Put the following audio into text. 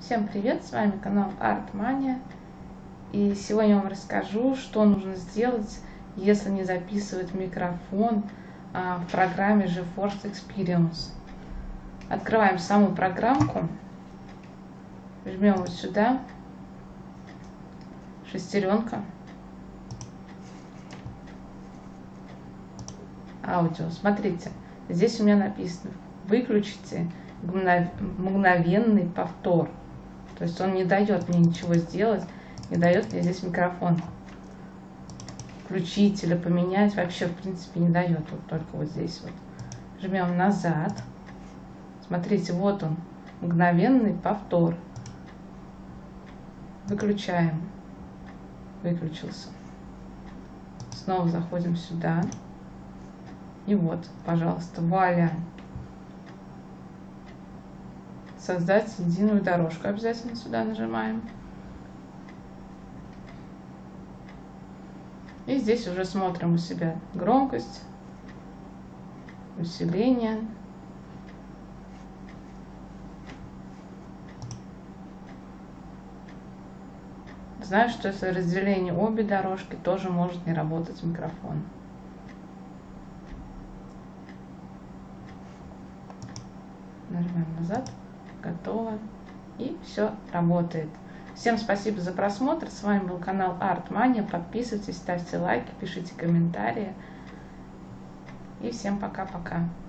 Всем привет, с вами канал Art-Mania, и сегодня я вам расскажу, что нужно сделать, если не записывать микрофон в программе GeForce Experience. Открываем саму программку, жмем вот сюда, шестеренка, аудио. Смотрите, здесь у меня написано: выключите мгновенный повтор. То есть он не дает мне ничего сделать, не дает мне здесь микрофон включить или поменять, вообще в принципе не дает, вот только вот здесь вот. Жмем назад, смотрите, вот он, мгновенный повтор. Выключаем, выключился. Снова заходим сюда, и вот, пожалуйста, вуаля. Создать единую дорожку, обязательно сюда нажимаем. И здесь уже смотрим у себя громкость, усиление. Знаю, что если разделение обе дорожки, тоже может не работать микрофон. Нажимаем назад. Готово. И все работает. Всем спасибо за просмотр. С вами был канал Art-Mania. Подписывайтесь, ставьте лайки, пишите комментарии. И всем пока-пока.